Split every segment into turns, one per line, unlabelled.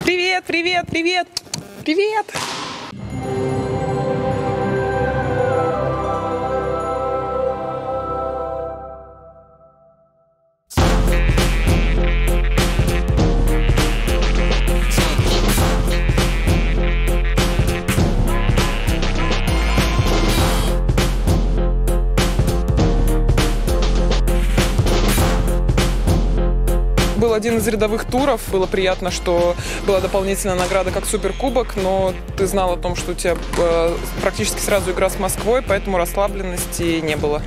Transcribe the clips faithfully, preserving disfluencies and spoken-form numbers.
Привет, привет, привет, привет! Был один из рядовых туров. Было приятно, что была дополнительная награда как суперкубок, но ты знал о том, что у тебя э, практически сразу игра с Москвой, поэтому расслабленности не было.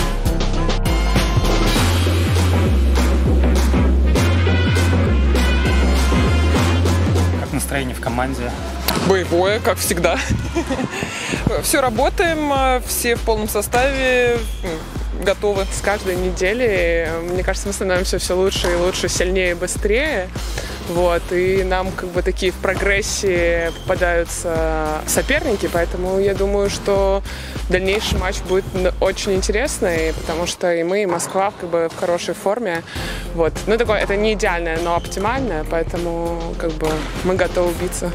Как настроение в команде?
Боевое, как всегда. Все работаем, все в полном составе. Готовы.
С каждой недели, мне кажется, мы становимся все лучше и лучше, сильнее и быстрее. Вот, и нам как бы такие в прогрессе попадаются соперники, поэтому я думаю, что дальнейший матч будет очень интересный, потому что и мы, и Москва как бы в хорошей форме. Вот. Ну, такое, это не идеальное, но оптимальное, поэтому как бы мы готовы биться.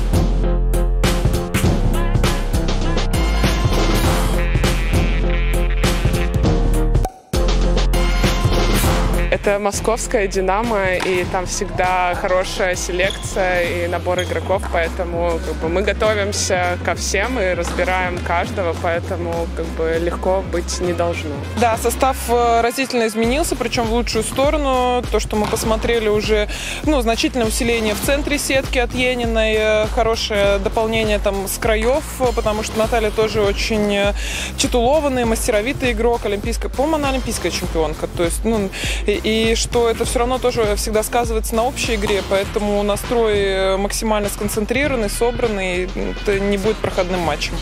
Это московская «Динамо», и там всегда хорошая селекция и набор игроков, поэтому как бы, мы готовимся ко всем и разбираем каждого, поэтому как бы, легко быть не должно.
Да, состав разительно изменился, причем в лучшую сторону. То, что мы посмотрели уже, ну, значительное усиление в центре сетки от Ениной, хорошее дополнение там с краев, потому что Наталья тоже очень титулованный, мастеровитый игрок, олимпийская, по-моему, она олимпийская чемпионка, то есть, ну, и И что это все равно тоже всегда сказывается на общей игре, поэтому настрой максимально сконцентрированный, собранный, это не будет проходным матчем.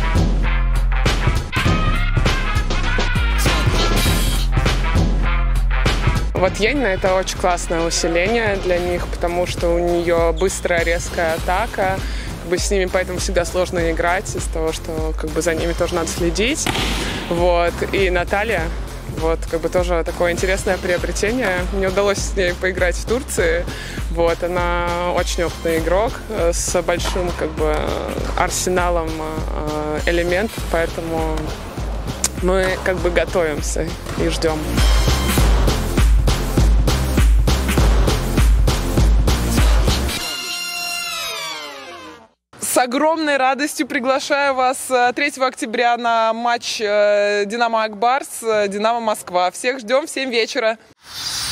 Вот Енина – это очень классное усиление для них, потому что у нее быстрая, резкая атака. Как бы с ними поэтому всегда сложно играть из-за того, что как бы за ними тоже надо следить. Вот. И Наталья. Вот, как бы тоже такое интересное приобретение. Мне удалось с ней поиграть в Турции. Вот, она очень опытный игрок с большим, как бы, арсеналом элементов, поэтому мы, как бы, готовимся и ждем.
С огромной радостью приглашаю вас третьего октября на матч «Динамо Ак Барс», «Динамо Москва». Всех ждем в семь вечера.